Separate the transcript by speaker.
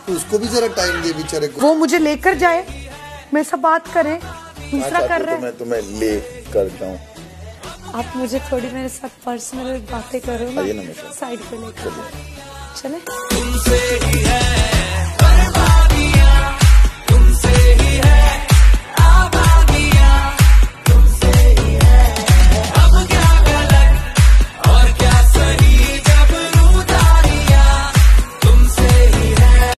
Speaker 1: तो उसको भी जरा टाइम दे बेचारे को।
Speaker 2: वो मुझे लेकर जाए, मैं सब बात करें, दूसरा कर रहे हैं।
Speaker 1: मैं तुम्हें ले कर जाऊँ।
Speaker 2: आप मुझे थोड़ी मेरे साथ पर्सनल बातें करो ना,
Speaker 1: आइए ना मेरे साथ।
Speaker 2: साइड पे लेकर चले।